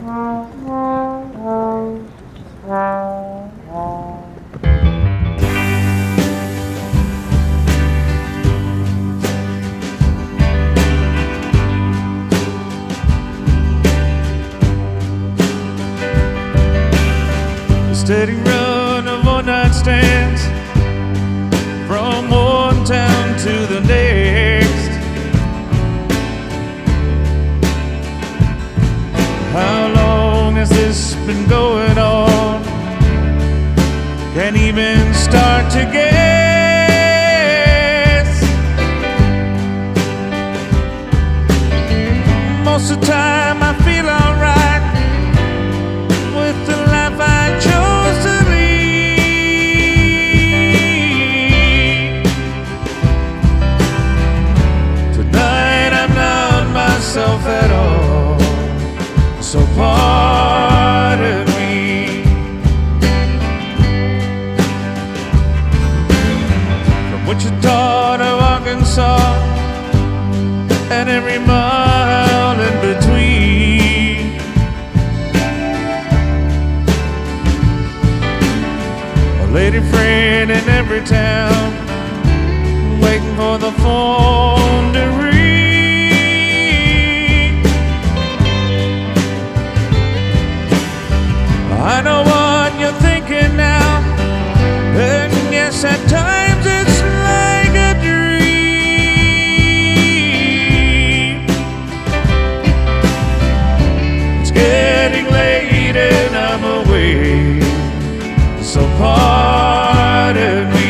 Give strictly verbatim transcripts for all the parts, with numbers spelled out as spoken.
Steady run of one-night stands from one town to the next. How long has this been going on? Can't even start to guess. Most of the time I feel alright with the life I chose. At all, so pardon me. From Wichita to Arkansas and every mile in between, a lady friend in every town waiting for the phone to ring. I know what you're thinking now, and yes, at times it's like a dream. It's getting late and I'm away, so pardon me.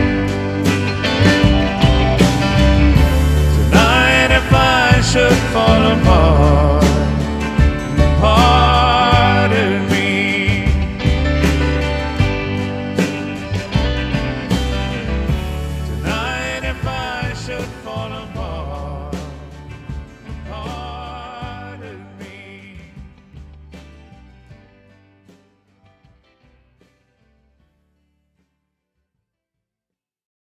Fall